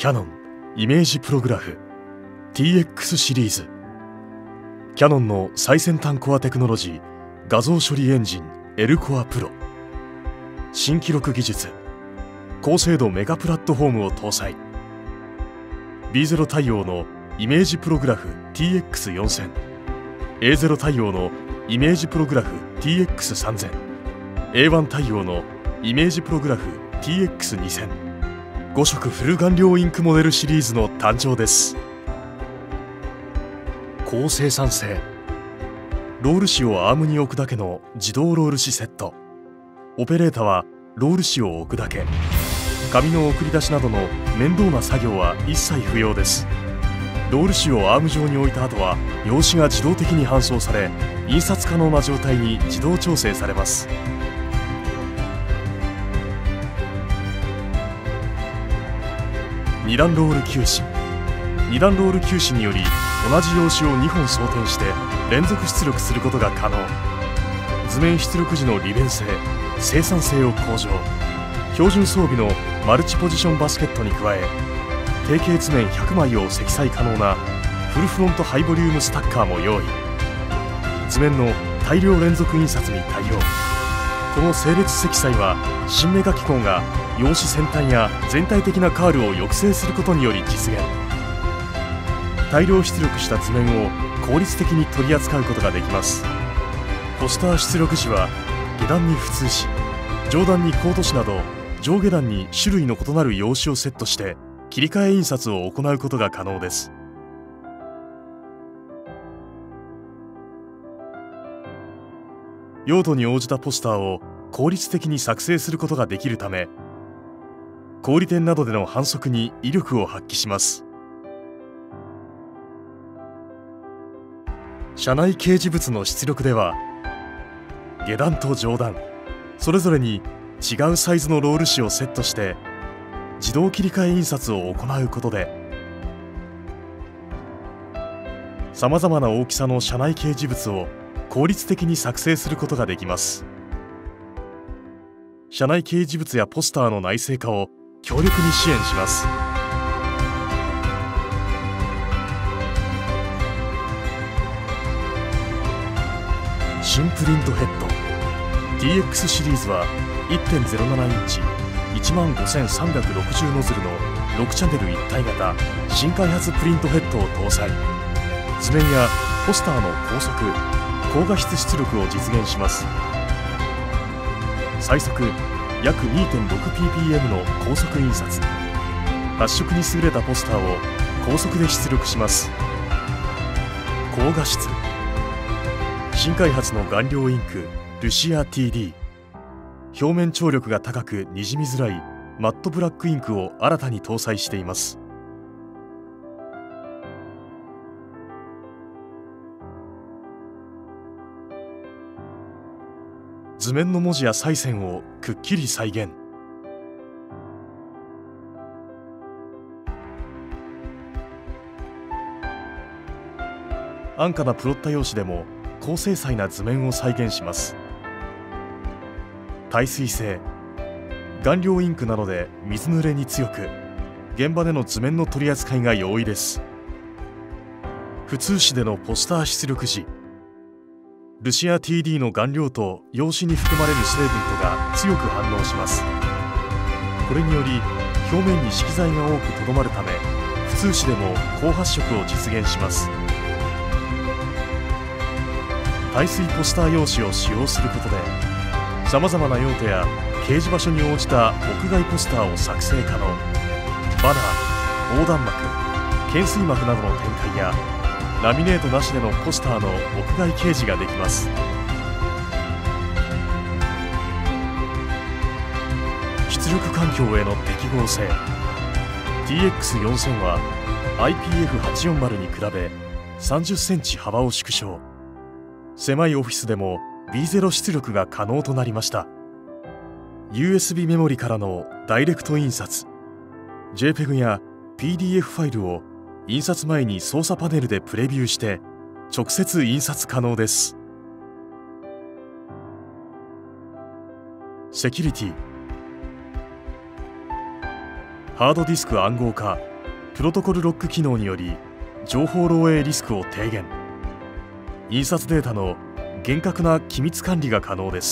キヤノンイメージプログラフ TX シリーズ。キヤノンの最先端コアテクノロジー画像処理エンジン L コアプロ。新記録技術、高精度メガプラットフォームを搭載。 B0 対応のイメージプログラフ TX4000、 A0 対応のイメージプログラフ TX3000、 A1 対応のイメージプログラフ TX2000、 5色フル顔料インクモデルシリーズの誕生です。高生産性、ロール紙をアームに置くだけの自動ロール紙セット。オペレータはロール紙を置くだけ。紙の送り出しなどの面倒な作業は一切不要です。ロール紙をアーム上に置いた後は用紙が自動的に搬送され、印刷可能な状態に自動調整されます。2段ロール球紙。2段ロール球紙により同じ用紙を2本装填して連続出力することが可能。図面出力時の利便性、生産性を向上。標準装備のマルチポジションバスケットに加え、定型図面100枚を積載可能なフルフロントハイボリュームスタッカーも用意。図面の大量連続印刷に対応。この整列積載は新メガ機構が用紙先端や全体的なカールを抑制することにより実現。大量出力した図面を効率的に取り扱うことができます。ポスター出力時は下段に普通紙、上段にコート紙など上下段に種類の異なる用紙をセットして切り替え印刷を行うことが可能です。用途に応じたポスターを効率的に作成することができるため、小売店などでの販促に威力を発揮します。車内掲示物の出力では、下段と上段それぞれに違うサイズのロール紙をセットして自動切り替え印刷を行うことで、さまざまな大きさの車内掲示物を効率的に作成することができます。車内掲示物やポスターの内製化を強力に支援します。新プリントヘッド TX シリーズは 1.07 インチ15360ノズルの6チャンネル一体型新開発プリントヘッドを搭載。図面やポスターの高速高画質出力を実現します。最速約 2.6ppm の高速印刷。発色に優れたポスターを高速で出力します。高画質、新開発の顔料インクルシア TD。 表面張力が高くにじみづらいマットブラックインクを新たに搭載しています。図面の文字や細線をくっきり再現。安価なプロッタ用紙でも高精細な図面を再現します。耐水性、顔料インクなので水濡れに強く、現場での図面の取り扱いが容易です。普通紙でのポスター出力時、ルシア TD の顔料と用紙に含まれる成分とが強く反応します。これにより表面に色彩が多くとどまるため、普通紙でも高発色を実現します。耐水ポスター用紙を使用することで、さまざまな用途や掲示場所に応じた屋外ポスターを作成可能。バナー、横断幕、懸垂幕などの展開やラミネートなしでのポスターの屋外掲示ができます。出力環境への適合性。 TX4000 は IPF840 に比べ30センチ幅を縮小。狭いオフィスでも B0 出力が可能となりました。 USB メモリからのダイレクト印刷、 JPEG や PDF ファイルを印刷前に操作パネルでプレビューして直接印刷可能です。セキュリティ、ハードディスク暗号化プロトコルロック機能により情報漏洩リスクを低減。印刷データの厳格な機密管理が可能です。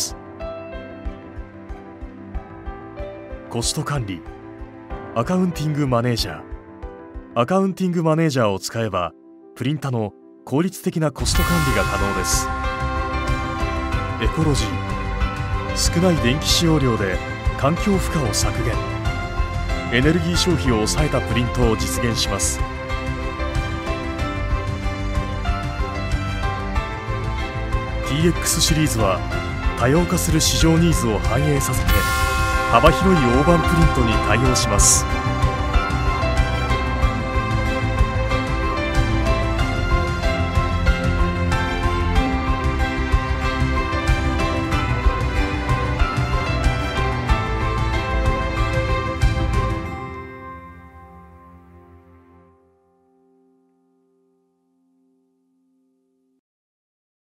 コスト管理、アカウンティングマネージャー。アカウンティングマネージャーを使えばプリンタの効率的なコスト管理が可能です。エコロジー、少ない電気使用量で環境負荷を削減。エネルギー消費を抑えたプリントを実現します。TX シリーズは多様化する市場ニーズを反映させて幅広い大判プリントに対応します。